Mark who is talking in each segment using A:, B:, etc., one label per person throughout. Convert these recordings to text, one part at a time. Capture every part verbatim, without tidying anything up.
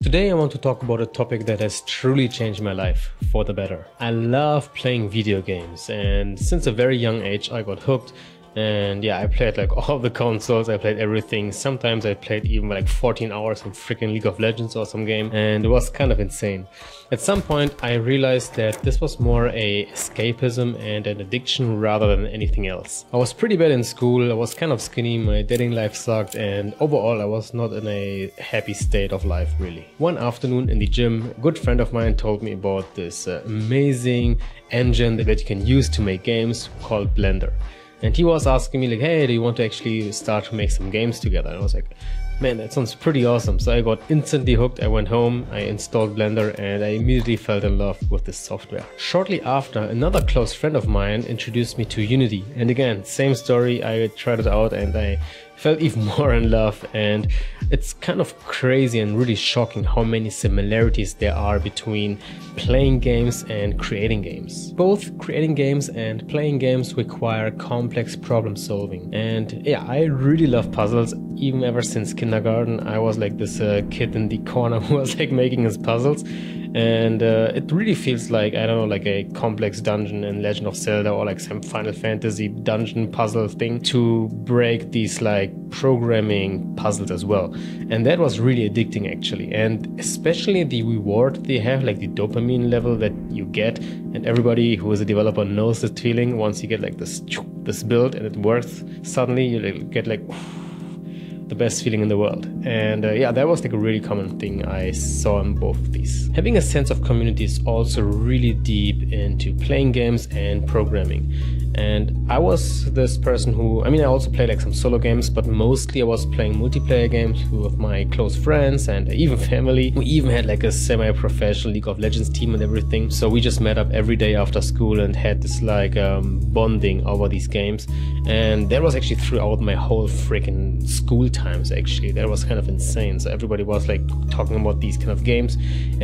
A: Today I want to talk about a topic that has truly changed my life for the better. I love playing video games, and since a very young age I got hooked. And yeah, I played like all the consoles, I played everything. Sometimes I played even like fourteen hours in freaking League of Legends or some game, and it was kind of insane. At some point I realized that this was more a escapism and an addiction rather than anything else. I was pretty bad in school, I was kind of skinny, my dating life sucked, and overall I was not in a happy state of life really. One afternoon in the gym, a good friend of mine told me about this uh, amazing engine that you can use to make games called Blender. And he was asking me like, hey, do you want to actually start to make some games together? And I was like, man, that sounds pretty awesome. So I got instantly hooked. I went home, I installed Blender, and I immediately fell in love with this software. Shortly after, another close friend of mine introduced me to Unity. And again, same story, I tried it out and I fell even more in love. And it's kind of crazy and really shocking how many similarities there are between playing games and creating games. Both creating games and playing games require complex problem solving. And yeah, I really love puzzles. Even ever since kindergarten, I was like this uh, kid in the corner who was like making his puzzles. And uh, it really feels like, I don't know, like a complex dungeon in Legend of Zelda or like some Final Fantasy dungeon puzzle thing to break these like programming puzzles as well. And that was really addicting actually. And especially the reward they have, like the dopamine level that you get. And everybody who is a developer knows this feeling. Once you get like this, this build and it works, suddenly you get like the best feeling in the world. And uh, yeah, that was like a really common thing I saw in both of these. Having a sense of community is also really deep into playing games and programming. And I was this person who, I mean, I also played like some solo games, but mostly I was playing multiplayer games with my close friends and even family. We even had like a semi-professional League of Legends team and everything. So we just met up every day after school and had this like um, bonding over these games. And that was actually throughout my whole freaking school times actually. That was kind of insane. So everybody was like talking about these kind of games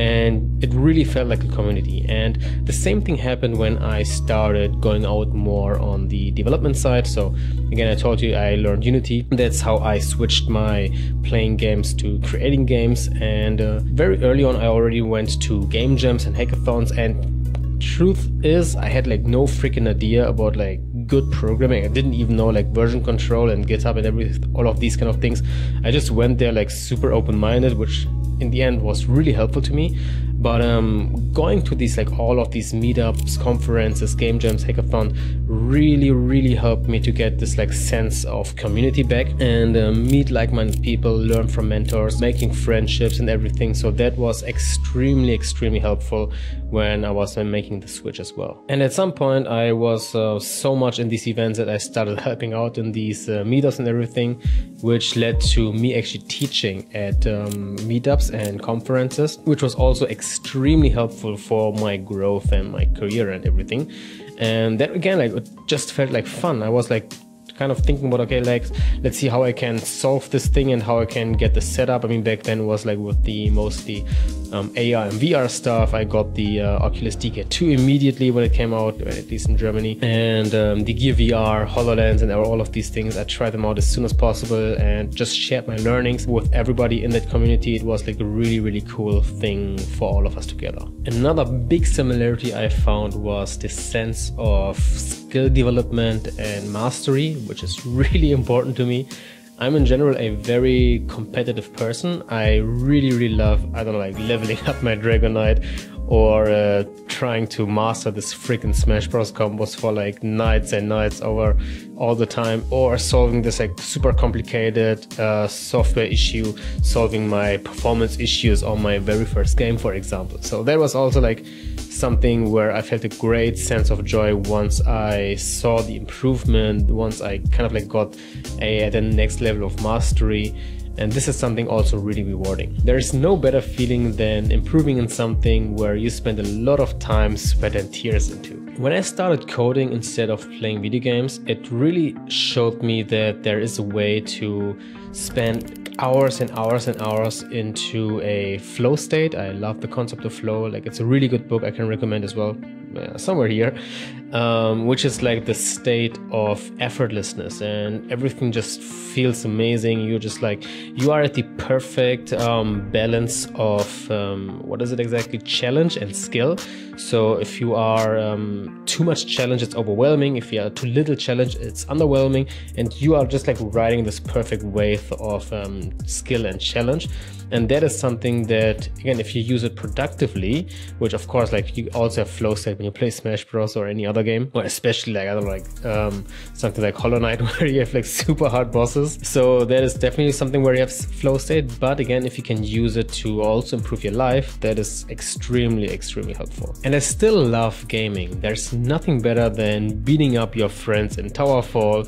A: and it really felt like a community. And the same thing happened when I started going out more on the development side. So again, I told you I learned Unity. That's how I switched my playing games to creating games. And uh, very early on I already went to game jams and hackathons, and truth is I had like no freaking idea about like good programming. I didn't even know like version control and GitHub and every all of these kind of things. I just went there like super open-minded, which in the end was really helpful to me. But um, going to these like all of these meetups, conferences, game jams, hackathon really, really helped me to get this like sense of community back and uh, meet like-minded people, learn from mentors, making friendships and everything. So that was extremely, extremely helpful when I was uh, making the switch as well. And at some point I was uh, so much in these events that I started helping out in these uh, meetups and everything, which led to me actually teaching at um, meetups and conferences, which was also extremely extremely helpful for my growth and my career and everything. And that again, like, it just felt like fun. I was like kind of thinking about, okay, like let's see how I can solve this thing and how I can get the setup. I mean, back then it was like with the mostly um, A R and V R stuff. I got the uh, Oculus D K two immediately when it came out, at least in Germany, and um, the Gear V R, HoloLens, and all of these things. I tried them out as soon as possible and just shared my learnings with everybody in that community. It was like a really, really cool thing for all of us together. Another big similarity I found was this sense of skill development and mastery, which is really important to me. I'm in general a very competitive person. I really, really love, I don't know, like leveling up my Dragon Knight or uh, trying to master this freaking Smash Bros combos for like nights and nights over all the time, or solving this like super complicated uh, software issue, solving my performance issues on my very first game, for example. So that was also like something where I felt a great sense of joy once I saw the improvement, once I kind of like got a, at the next level of mastery. And this is something also really rewarding. There is no better feeling than improving in something where you spend a lot of time, sweat and tears into. When I started coding instead of playing video games, it really showed me that there is a way to spend hours and hours and hours into a flow state. I love the concept of flow. Like, it's a really good book I can recommend as well. uh, somewhere here, um, which is like the state of effortlessness, and everything just feels amazing. You're just like, you are at the perfect um, balance of um, what is it exactly, challenge and skill. So if you are um, too much challenge, it's overwhelming. If you are too little challenge, it's underwhelming, and you are just like riding this perfect wave of um, skill and challenge. And that is something that, again, if you use it productively, which of course, like you also have flow state when you play Smash Bros or any other game, or especially like, I don't know, like um, something like Hollow Knight where you have like super hard bosses. So that is definitely something where you have flow state. But again, if you can use it to also improve your life, that is extremely, extremely helpful. And I still love gaming. There's nothing better than beating up your friends in Towerfall,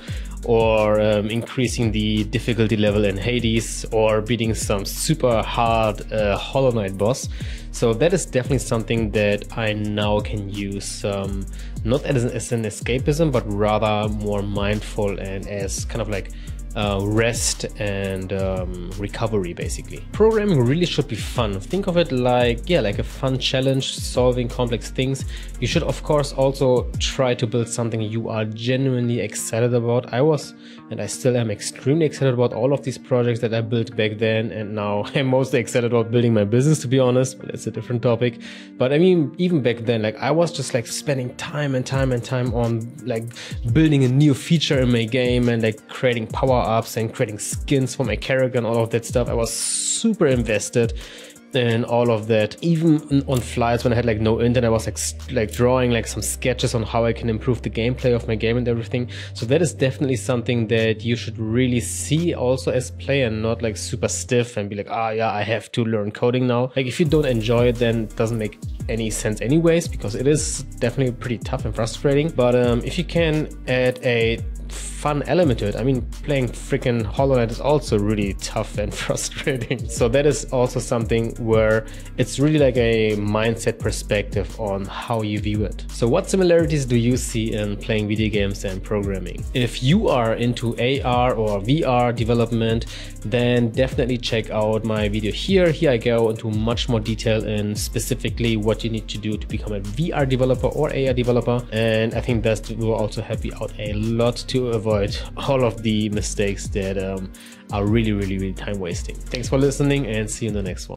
A: or um, increasing the difficulty level in Hades, or beating some super hard uh, Hollow Knight boss. So that is definitely something that I now can use, um, not as an, as an escapism, but rather more mindful and as kind of like Uh, rest and um, recovery, basically. Programming really should be fun. Think of it like, yeah, like a fun challenge, solving complex things. You should of course also try to build something you are genuinely excited about. I was, and I still am, extremely excited about all of these projects that I built back then, and now I'm mostly excited about building my business, to be honest, but it's a different topic. But I mean, even back then, like I was just like spending time and time and time on like building a new feature in my game, and like creating power ups and creating skins for my character and all of that stuff. I was super invested in all of that. Even on flights when I had like no internet, I was like like drawing like some sketches on how I can improve the gameplay of my game and everything. So that is definitely something that you should really see also as a player, and not like super stiff and be like, ah, yeah, I have to learn coding now. Like if you don't enjoy it, then it doesn't make any sense anyways, because it is definitely pretty tough and frustrating. But um, if you can add a fun element to it, I mean, playing freaking Hollow Knight is also really tough and frustrating. So that is also something where it's really like a mindset perspective on how you view it. So what similarities do you see in playing video games and programming? If you are into A R or V R development, then definitely check out my video here. Here I go into much more detail in specifically what you need to do to become a V R developer or A R developer. And I think that will also help you out a lot to avoid all of the mistakes that um, are really, really, really time wasting. Thanks for listening, and see you in the next one.